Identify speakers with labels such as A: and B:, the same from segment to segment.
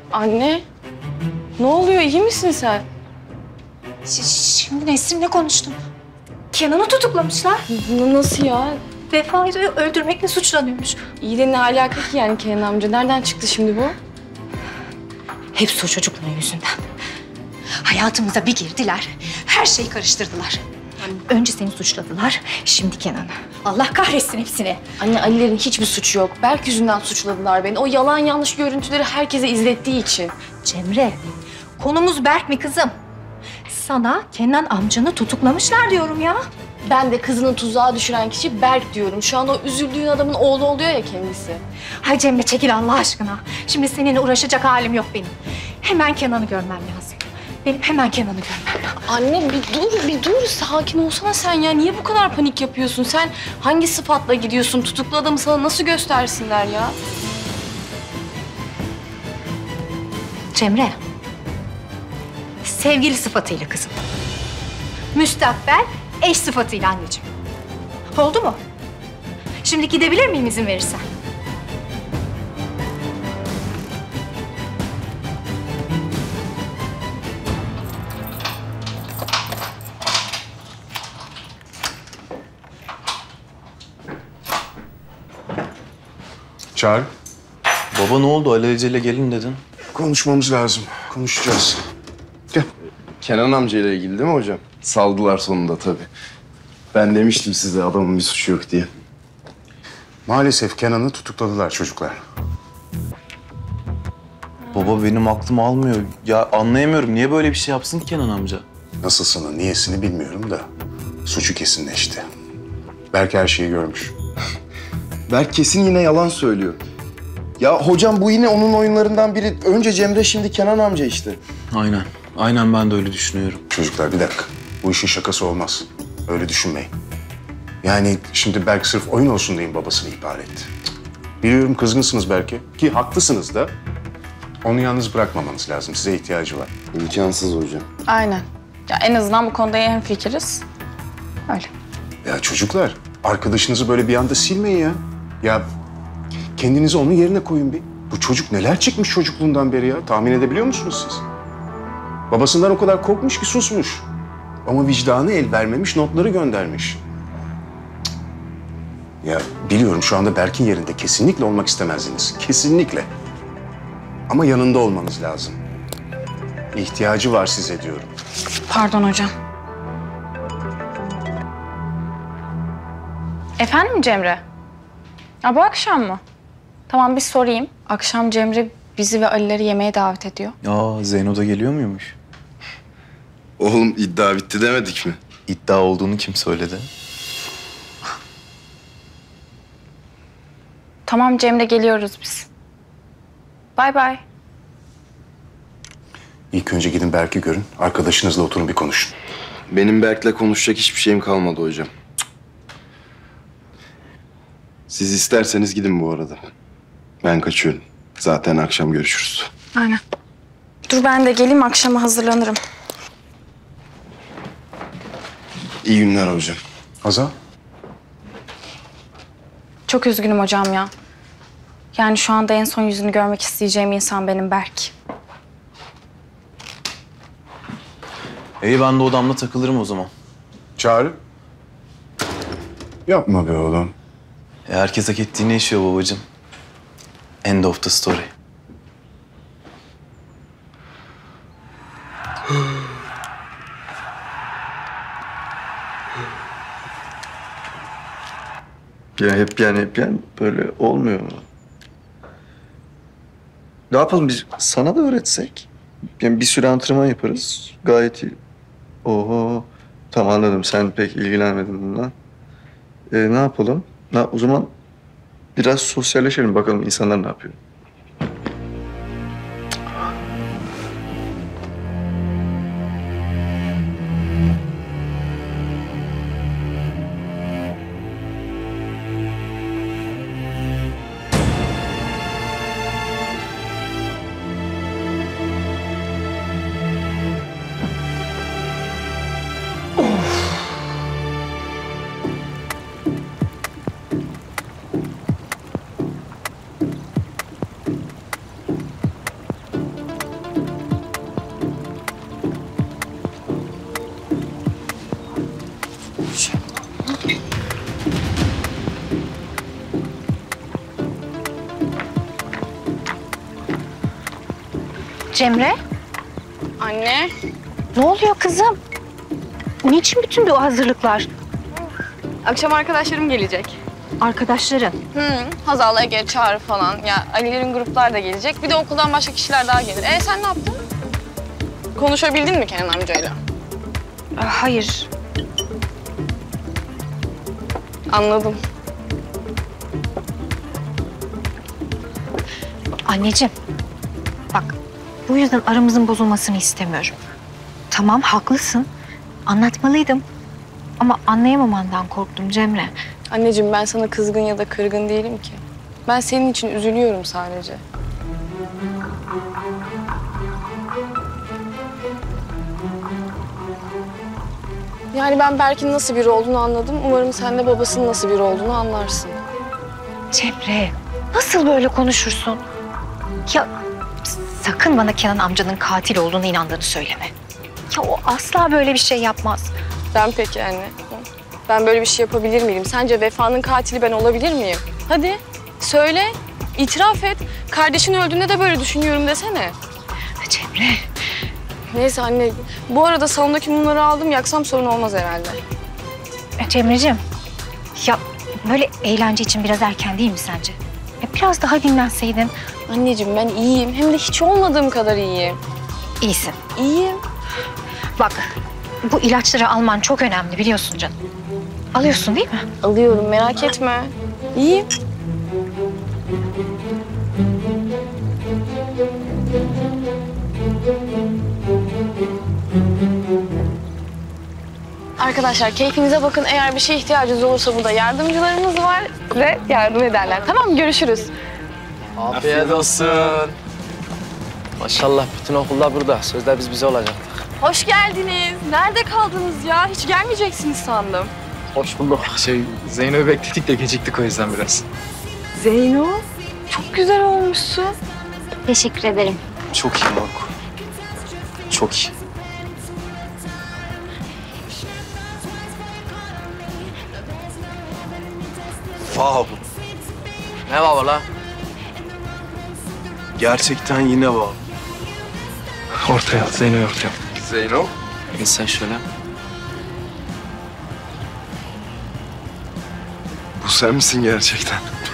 A: Anne, ne oluyor? İyi misin sen?
B: Şimdi Nesrin'le konuştum. Kenan'ı tutuklamışlar.
A: Nasıl ya?
B: Vefa'yı öldürmekle suçlanıyormuş.
A: İyi de ne alaka ki yani Kenan amca? Nereden çıktı şimdi bu?
B: Hepsi o çocukların yüzünden. Hayatımıza bir girdiler. Her şeyi karıştırdılar. Önce seni suçladılar, şimdi Kenan'ı. Allah kahretsin hepsini.
A: Anne, Ali'lerin hiçbir suçu yok. Berk yüzünden suçladılar beni. O yalan yanlış görüntüleri herkese izlettiği için.
B: Cemre, konumuz Berk mi kızım? Sana Kenan amcanı tutuklamışlar diyorum ya.
A: Ben de kızını tuzağa düşüren kişi Berk diyorum. Şu an o üzüldüğün adamın oğlu oluyor ya kendisi.
B: Hay Cemre çekil Allah aşkına. Şimdi seninle uğraşacak halim yok benim. Hemen Kenan'ı görmem lazım. Benim hemen Kenan'ı görmem lazım.
A: Anne bir dur. Sakin olsana sen ya. Niye bu kadar panik yapıyorsun? Sen hangi sıfatla gidiyorsun? Tutuklu adamı sana nasıl göstersinler ya?
B: Cemre, sevgili sıfatıyla kızım. Müstakbel eş sıfatıyla anneciğim. Oldu mu? Şimdi gidebilir miyim izin verirsen?
C: Çağır.
D: Baba ne oldu? Alelacele gelin dedin.
C: Konuşmamız lazım. Konuşacağız. Gel.
E: Kenan amcayla ilgili değil mi hocam? Saldılar sonunda tabii. Ben demiştim size adamın bir suçu yok diye.
C: Maalesef Kenan'ı tutukladılar çocuklar.
D: Baba benim aklım almıyor. Ya anlayamıyorum. Niye böyle bir şey yapsın ki Kenan amca?
C: Nasılsını, niyesini bilmiyorum da suçu kesinleşti. Berk her şeyi görmüş.
E: Berk kesin yine yalan söylüyor. Ya hocam bu yine onun oyunlarından biri. Önce Cemre, şimdi Kenan amca işte.
D: Aynen. Aynen ben de öyle düşünüyorum.
C: Çocuklar bir dakika. Bu işin şakası olmaz. Öyle düşünmeyin. Yani şimdi Berk sırf oyun olsun diye babasını ihbar etti. Biliyorum kızgınsınız belki ki haklısınız da. Onu yalnız bırakmamanız lazım. Size ihtiyacı var.
E: İmkansız hocam.
A: Aynen. Ya en azından bu konuda hemfikiriz. Öyle.
C: Ya çocuklar, arkadaşınızı böyle bir anda silmeyin ya. Ya kendinizi onun yerine koyun bir. Bu çocuk neler çekmiş çocukluğundan beri ya? Tahmin edebiliyor musunuz siz? Babasından o kadar korkmuş ki susmuş. Ama vicdanı el vermemiş, notları göndermiş. Cık. Ya biliyorum şu anda Berk'in yerinde kesinlikle olmak istemezdiniz. Kesinlikle. Ama yanında olmanız lazım. İhtiyacı var size diyorum.
A: Pardon hocam. Efendim Cemre? Ya bu akşam mı? Tamam bir sorayım. Akşam Cemre bizi ve Ali'leri yemeğe davet ediyor.
D: Ya Zeyno da geliyor muymuş?
E: Oğlum iddia bitti demedik mi?
D: İddia olduğunu kim söyledi?
A: Tamam Cemre geliyoruz biz. Bay bay.
C: İlk önce gidin Berk'i görün. Arkadaşınızla oturun bir konuşun.
E: Benim Berk'le konuşacak hiçbir şeyim kalmadı hocam. Siz isterseniz gidin bu arada. Ben kaçıyorum. Zaten akşam görüşürüz.
A: Aynen. Dur ben de geleyim akşama hazırlanırım.
E: İyi günler hocam.
C: Hazal?
A: Çok üzgünüm hocam ya. Yani şu anda en son yüzünü görmek isteyeceğim insan benim Berk.
D: İyi ben de odamda takılırım o zaman.
C: Çağrı. Yapma be oğlum.
D: Herkes hak ettiğini yaşıyor babacığım. End of the story.
F: Ya hep yani böyle olmuyor mu? Ne yapalım biz sana da öğretsek? Yani bir süre antrenman yaparız. Gayet iyi. Oho. Tamam anladım. Sen pek ilgilenmedin bununla. Ne yapalım? O zaman biraz sosyalleşelim. Bakalım insanlar ne yapıyor.
B: Cemre,
A: Anne.
B: ne oluyor kızım? Niçin bütün bu hazırlıklar?
A: Akşam arkadaşlarım gelecek.
B: Arkadaşların.
A: Hazal'la Ege, Çağrı falan. Ya Ali'lerin gruplar da gelecek. Bir de okuldan başka kişiler daha gelir. Sen ne yaptın? Konuşabildin mi Kenan amcayla?
B: Hayır.
A: Anladım.
B: Anneciğim, bak bu yüzden aramızın bozulmasını istemiyorum. Tamam, haklısın. Anlatmalıydım. Ama anlayamamandan korktum Cemre.
A: Anneciğim ben sana kızgın ya da kırgın değilim ki. Ben senin için üzülüyorum sadece. Yani ben Berk'in nasıl biri olduğunu anladım. Umarım sen de babasının nasıl biri olduğunu anlarsın.
B: Cemre, nasıl böyle konuşursun? Ya sakın bana Kenan amcanın katil olduğunu inandığını söyleme. Ya o asla böyle bir şey yapmaz.
A: Ben peki anne? Ben böyle bir şey yapabilir miyim? Sence Vefa'nın katili ben olabilir miyim? Hadi söyle, itiraf et. Kardeşin öldüğünde de böyle düşünüyorum desene.
B: Cemre,
A: Neyse anne, bu arada salondaki mumları aldım. Yaksam sorun olmaz herhalde.
B: Cemre'ciğim. Ya böyle eğlence için biraz erken değil mi sence? Ya biraz daha dinlenseydin.
A: Anneciğim ben iyiyim. Hem de hiç olmadığım kadar iyiyim.
B: İyisin.
A: İyiyim.
B: Bak bu ilaçları alman çok önemli biliyorsun canım. Alıyorsun değil mi?
A: Alıyorum, merak etme. İyiyim. Arkadaşlar keyfinize bakın. Eğer bir şeye ihtiyacınız olursa burada yardımcılarımız var ve yardım ederler. Tamam mı? Görüşürüz.
G: Afiyet olsun. Maşallah bütün okulda burada. Sözde biz bize olacaktık.
A: Hoş geldiniz. Nerede kaldınız ya? Hiç gelmeyeceksiniz sandım.
G: Hoş bulduk.
H: Zeyno'yu bekledik de geciktik o yüzden biraz.
A: Zeyno, çok güzel olmuşsun.
B: Teşekkür ederim.
F: Çok iyi Marco. Çok iyi.
D: Wow.
G: Ne var la?
D: Gerçekten yine wow.
H: Ortaya at, Zeyno'yu ortaya at.
F: Zeyno.
G: Gel sen şöyle.
F: Bu sen misin gerçekten?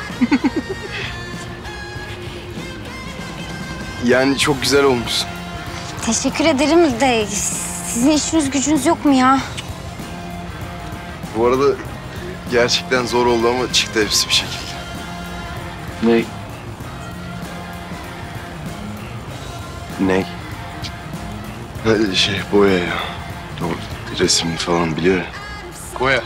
F: Yani çok güzel olmuşsun.
I: Teşekkür ederim de sizin işiniz gücünüz yok mu ya?
F: Bu arada gerçekten zor oldu ama çıktı hepsi bir şekilde.
G: Ne?
D: Ne?
F: Boya ya. Doğru. Resim falan biliyor ya. Boya.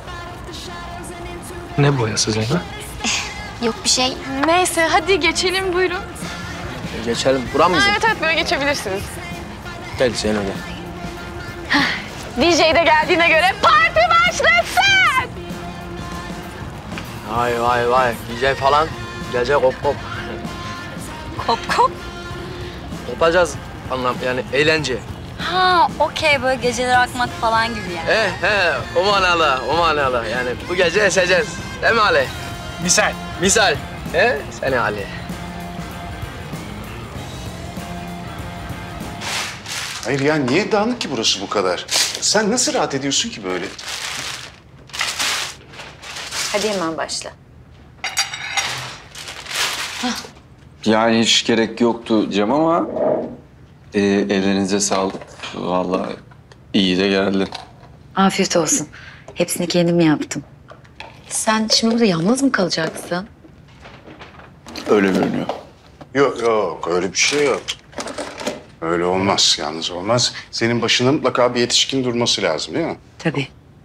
H: Ne boyası Zeyno?
I: Yok bir şey.
A: Neyse hadi geçelim buyurun.
G: Geçelim. Buram mı bizim?
A: Evet böyle geçebilirsiniz.
G: Gel Zeyno gel.
A: DJ de geldiğine göre parti başlasın.
G: Vay vay vay. DJ falan. Gece kop kop.
I: Kop kop.
G: Kopacağız. Anlam yani eğlence.
I: Ha okey böyle geceler akmak falan gibi yani.
G: O manada, o manada. Yani bu gece eseceğiz. Değil mi Ali?
H: Misal.
G: Misal. Seni Ali.
C: Hayır ya niye dağınık ki burası bu kadar? Sen nasıl rahat ediyorsun ki böyle?
I: Hadi hemen başla.
J: Yani hiç gerek yoktu Cem ama ellerinize sağlık. Vallahi iyi de geldi.
K: Afiyet olsun. Hepsini kendim yaptım. Sen şimdi burada yalnız mı kalacaksın?
J: Öyle görünüyor.
C: Yok öyle bir şey yok. Öyle olmaz, yalnız olmaz. Senin başına mutlaka bir yetişkin durması lazım değil mi?
K: Tabii.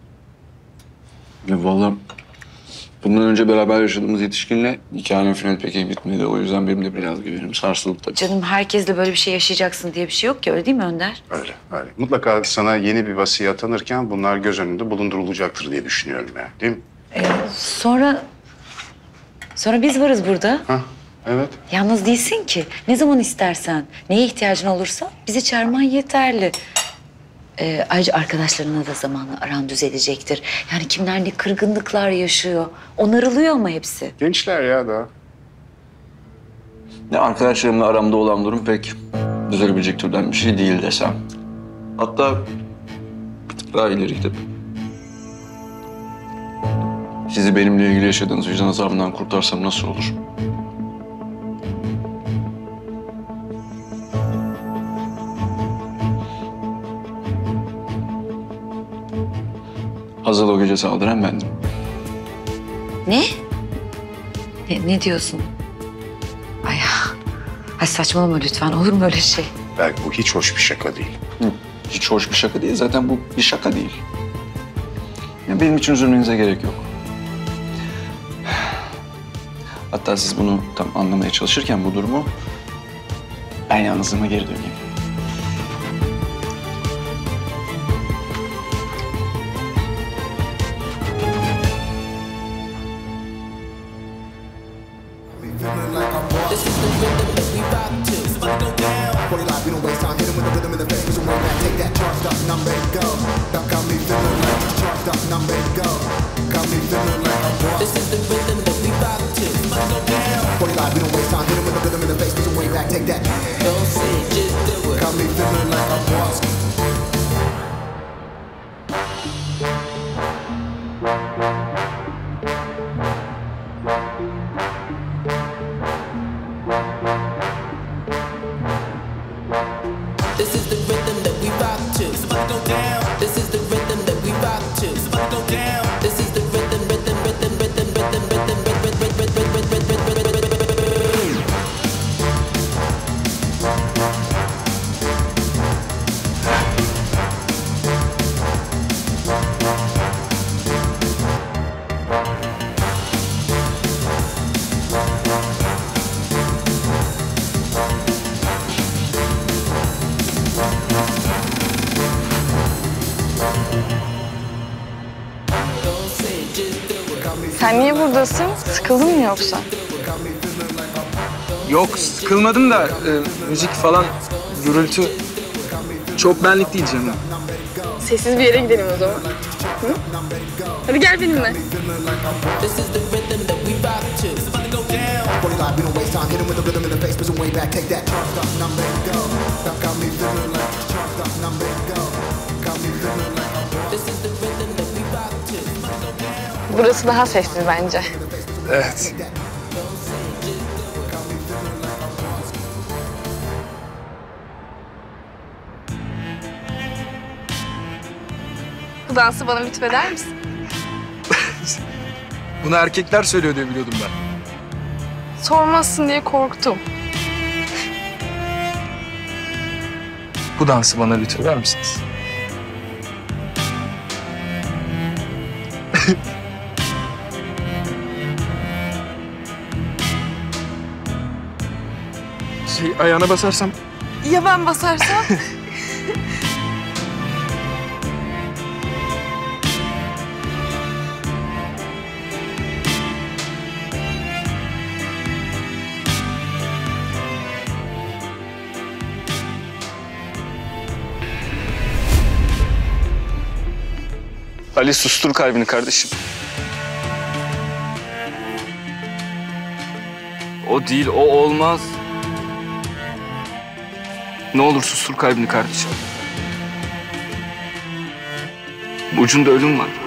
J: Ya vallahi bundan önce beraber yaşadığımız yetişkinle hikayenin finali pek iyi bitmedi. O yüzden benim de biraz güvenim sarsıldı tabii.
K: Canım herkesle böyle bir şey yaşayacaksın diye bir şey yok ki, öyle değil mi Önder?
C: Öyle. Mutlaka sana yeni bir vasiye atanırken bunlar göz önünde bulundurulacaktır diye düşünüyorum yani, değil mi?
K: Sonra biz varız burada.
C: Ha, evet.
K: Yalnız değilsin ki. Ne zaman istersen, neye ihtiyacın olursa bizi çağırman yeterli. Ayrıca arkadaşlarına da zamanla aran düzelecektir. Yani kimler ne kırgınlıklar yaşıyor. Onarılıyor ama hepsi.
C: Gençler ya daha.
J: Ya arkadaşlarımla aramda olan durum pek düzelebilecek türden bir şey değil desem. Hatta bir tık daha ileri gidip sizi benimle ilgili yaşadığınız vicdan azabından kurtarsam nasıl olur? Hazal o gece saldıran bendim.
K: Ne? Ne diyorsun? Ay saçmalama lütfen. Olur mu öyle şey?
C: Belki bu hiç hoş bir şaka değil.
J: Hiç hoş bir şaka değil. Zaten bu bir şaka değil. Yani benim için üzülmenize gerek yok. Hatta siz bunu tam anlamaya çalışırken bu durumu ben yalnızlığıma geri döneyim.
A: Sen niye buradasın? Sıkıldın mı yoksa?
H: Yok sıkılmadım da müzik falan, gürültü çok benlik değil canım.
A: Sessiz bir yere gidelim o zaman. Hı? Hadi gel benimle. Burası daha sessiz bence.
H: Evet.
A: Bu dansı bana lütfeder misin?
H: Bunu erkekler söylüyor diye biliyordum ben.
A: Sormazsın diye korktum.
H: Bu dansı bana lütfeder misiniz? Ayağına basarsam.
A: Ya ben basarsam?
H: Ali sustur kalbini kardeşim. O değil, o olmaz. Ne olur sustur kalbini kardeşim. Ucunda ölüm var.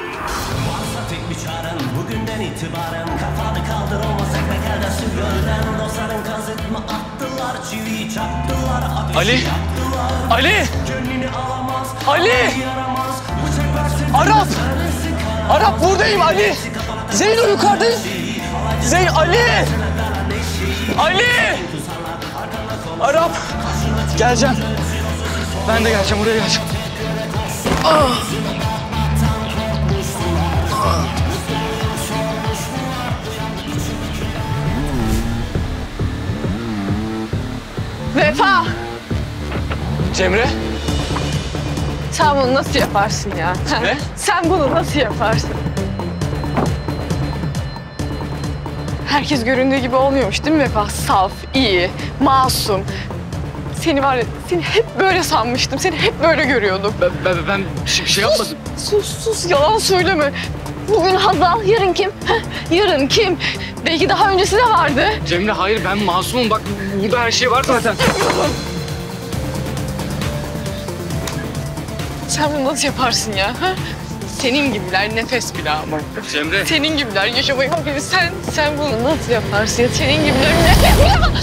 L: Bugünden itibaren kafanı kaldır o sekreterden su gölden dostların kazıtma attılar çiviyi çaktılar
H: Ali! Ali! Ali! Arap! Arap buradayım Ali! Zeyno yukarıdayım! Ali! Ali! Arap! Geleceğim. Ben de geleceğim, oraya geleceğim.
A: Vefa!
H: Cemre?
A: Sen bunu nasıl yaparsın ya?
H: Ne?
A: Sen bunu nasıl yaparsın? Herkes göründüğü gibi olmuyormuş değil mi Vefa? Saf, iyi, masum. Seni var ya, seni hep böyle sanmıştım. Seni hep böyle görüyordum.
H: Ben bir şey yapmadım.
A: Sus, yalan söyleme. Bugün Hazal, yarın kim? Yarın kim? Belki daha öncesi de vardı.
H: Cemre hayır, ben masumum. Bak burada her şey var zaten.
A: Sen bunu nasıl yaparsın ya? Ha? Senin gibiler nefes bile almak.
J: Cemre.
A: Senin gibiler yaşamayı hak ediyor. Sen bunu nasıl yaparsın ya? Senin gibiler nefes bile almak.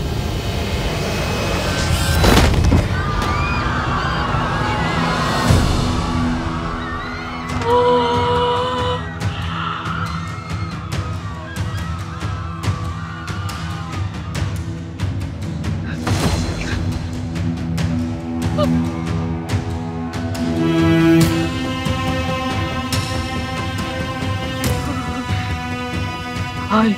A: Ay.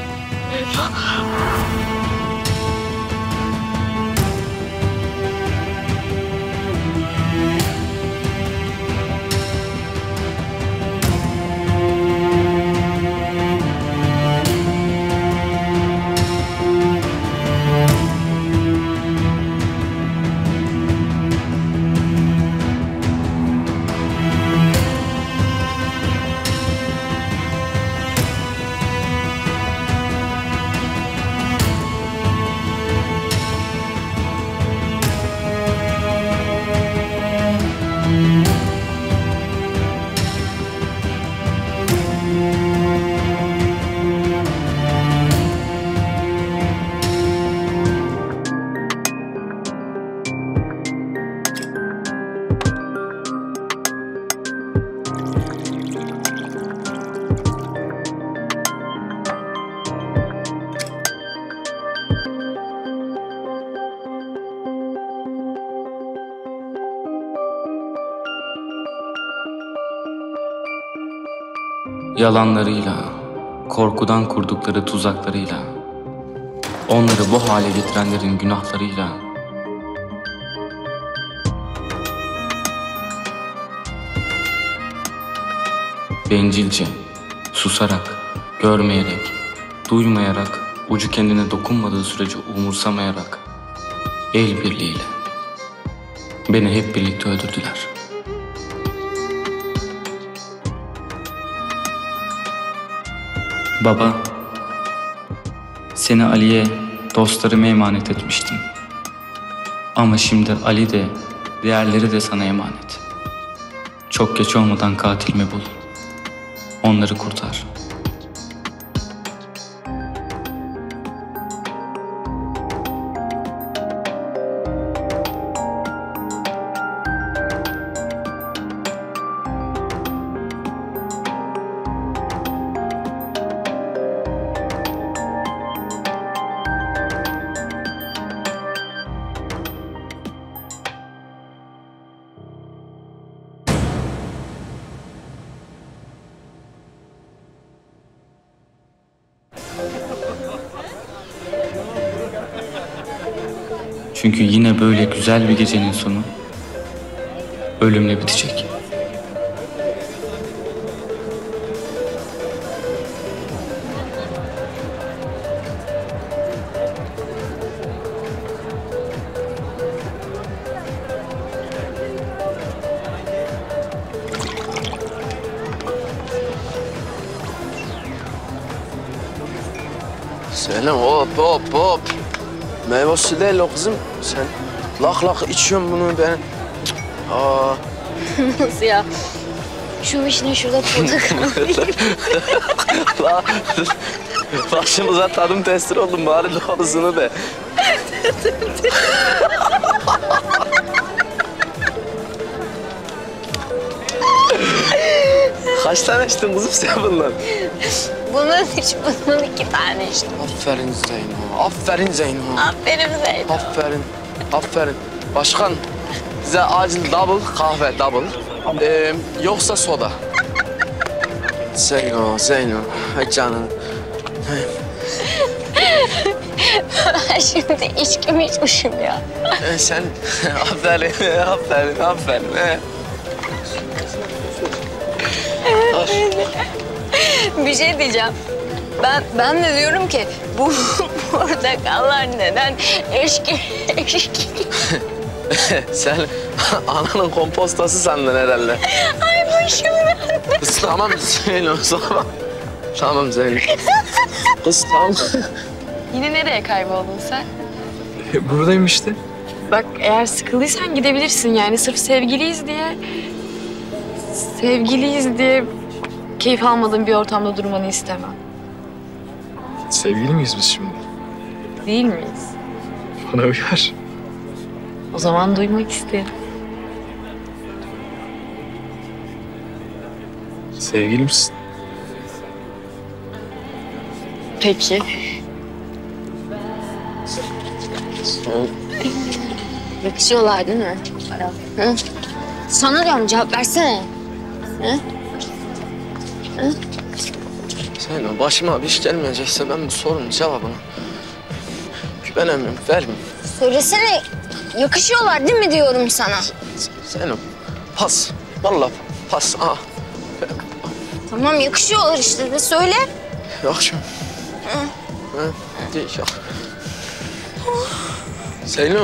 M: Yalanlarıyla, korkudan kurdukları tuzaklarıyla, onları bu hale getirenlerin günahlarıyla, bencilce, susarak, görmeyerek, duymayarak, ucu kendine dokunmadığı sürece umursamayarak, el birliğiyle beni hep birlikte öldürdüler. Baba, seni Ali'ye, dostlarıma emanet etmiştim. Ama şimdi Ali de, diğerleri de sana emanet. Çok geç olmadan katilimi bul. Onları kurtar. Çünkü yine böyle güzel bir gecenin sonu ölümle bitecek.
G: Selam, hop hop hop. Meyve suyu değil o kızım. Sen lak lak içiyorsun bunu ben. Aa.
I: Nasıl ya? Şu vişne şurada burada
G: La, başımıza tadım testi oldum bari doğrusunu de. Kaç tane içtin kızım sen bundan?
I: Bunun hiç bunun 2 tane işte.
G: Aferin Zeyno, aferin Zeyno.
I: Aferin Zeyno.
G: Aferin, aferin. Başkan, bize acil double kahve, double. Yoksa soda. Zeyno, Zeyno, ay canım.
I: Ben şimdi içkimi içmişim ya.
G: Sen, aferin, aferin, aferin.
I: Bir şey diyeceğim. Ben de diyorum ki bu portakallar neden eşki?
G: Sen ananın kompostası sandın herhalde.
I: Ay başım döndü.
G: Kız tamam Zeyno, tamam. Tamam Zeyno. Kız tamam.
A: Yine nereye kayboldun sen?
H: Buradayım işte.
A: bak eğer sıkıldıysan gidebilirsin yani. Sırf sevgiliyiz diye keyif almadığın bir ortamda durmanı istemem.
H: Sevgili miyiz biz şimdi?
A: Değil miyiz?
H: Bana uyar.
A: O zaman duymak isterim.
H: Sevgili misin?
A: Peki.
I: Yakışıyorlar değil mi? Hı? Sana diyorum, cevap versene. Hı? Hı?
G: Sen başıma bir iş gelmeyecekse ben bu sorunun cevabını güvenemiyorum, vermeyeyim.
I: Söylesene, yakışıyorlar değil mi diyorum sana.
G: Zeynep, pas. Vallahi pas. Aa.
I: Tamam, yakışıyorlar işte de söyle.
G: Yok şimdi. Hı? Değil, yok. Zeynep.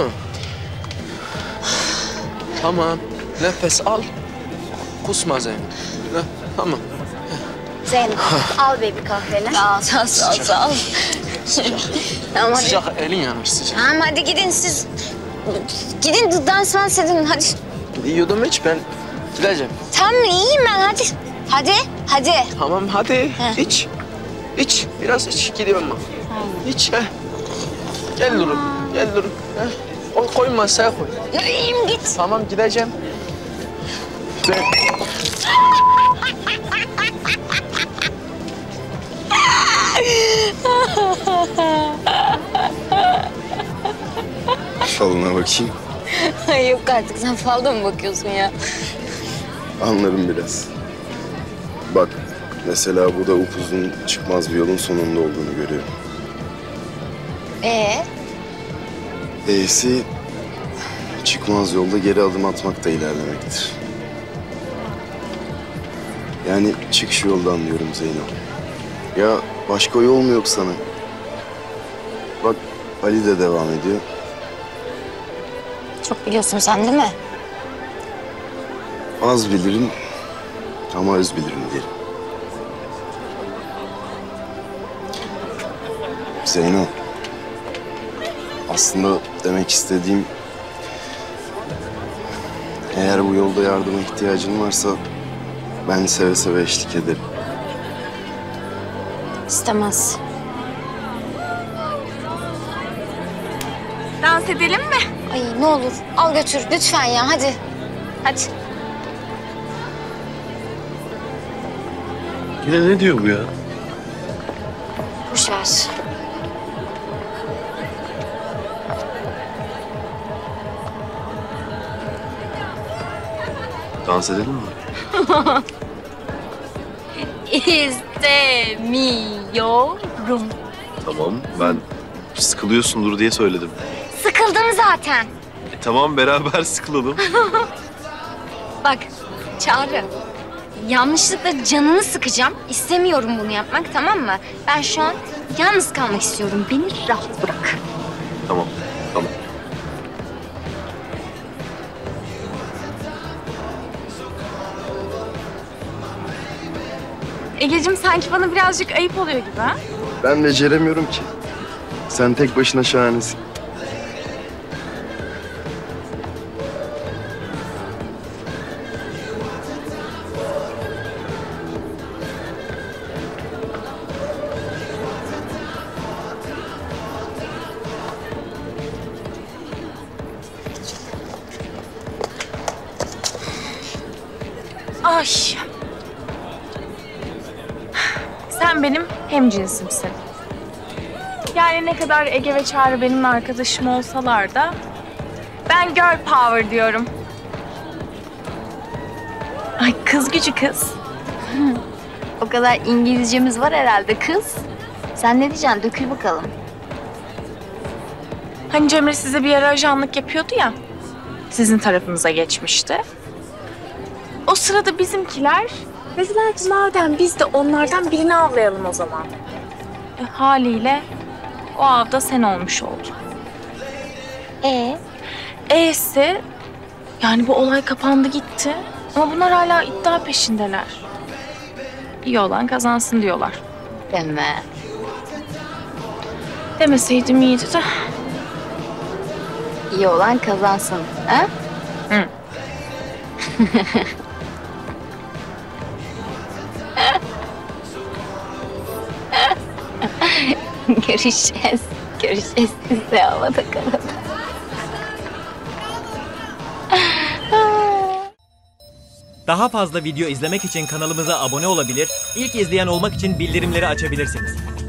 G: Tamam, nefes al. Kusma Zeynep. Tamam.
I: Zeynep, al baby kahveni. Sağ ol. Tamam, hadi.
G: Sıcak, elin yanar sıcak.
I: Tamam, hadi gidin siz. Gidin dans edin, hadi.
G: Yiyordum hiç, ben gideceğim.
I: Tamam, iyiyim ben, hadi. Hadi.
G: Tamam, hadi. İç. Biraz iç, gidiyorum ben. İç, he. Gel Durum, he. Koy masaya koy.
I: İyiyim, git.
G: Tamam, gideceğim. Ben...
E: Falına bakayım.
I: Yok artık, sen falda mı bakıyorsun ya?
E: Anlarım biraz. Bak, mesela bu da upuzun çıkmaz bir yolun sonunda olduğunu görüyorum. E'si çıkmaz yolda geri adım atmak da ilerlemektir. Yani çık şu yoldan diyorum Zeyno. Ya başka yol mu yok sana? Bak Ali de devam ediyor.
I: Çok biliyorsun sen değil mi?
E: Az bilirim ama öz bilirim diyelim. Zeyno, aslında demek istediğim... Eğer bu yolda yardıma ihtiyacın varsa ben seve seve eşlik ederim.
I: İstemez.
A: Dans edelim mi?
I: Ay ne olur al götür lütfen ya, hadi.
D: Yine ne diyor bu ya?
I: Boş ver.
D: Dans edelim mi?
I: İstemiyorum.
D: Tamam, ben sıkılıyorsundur diye söyledim.
I: Sıkıldım zaten.
D: Tamam, beraber sıkılalım.
I: Bak Çağrı, yanlışlıkla canını sıkacağım. İstemiyorum bunu yapmak, tamam mı? Ben şu an yalnız kalmak istiyorum. Beni rahat bırak.
D: Tamam.
A: Egeciğim sanki bana birazcık ayıp oluyor gibi ha?
E: Ben beceremiyorum ki. Sen tek başına şahanesin.
A: Ay. Sen benim hemcinsimsin. Yani ne kadar Ege ve Çağrı benim arkadaşım olsalar da ben girl power diyorum. Ay kız gücü kız.
I: O kadar İngilizcemiz var herhalde kız. Sen ne diyeceksin? Dökül bakalım.
A: Hani Cemre size bir ara ajanlık yapıyordu ya. Sizin tarafınıza geçmişti. O sırada bizimkiler dediler ki madem biz de onlardan birini avlayalım o zaman. Haliyle o avda sen olmuş oldun. E'si yani bu olay kapandı gitti. Ama bunlar hala iddia peşindeler. İyi olan kazansın diyorlar.
I: Deme.
A: Demeseydim iyiydi de.
I: İyi olan kazansın. Ha?
A: Hı.
I: Görüşeceğiz. Görüşeceğiz. Siz de havada kalın.
N: Daha fazla video izlemek için kanalımıza abone olabilir, ilk izleyen olmak için bildirimleri açabilirsiniz.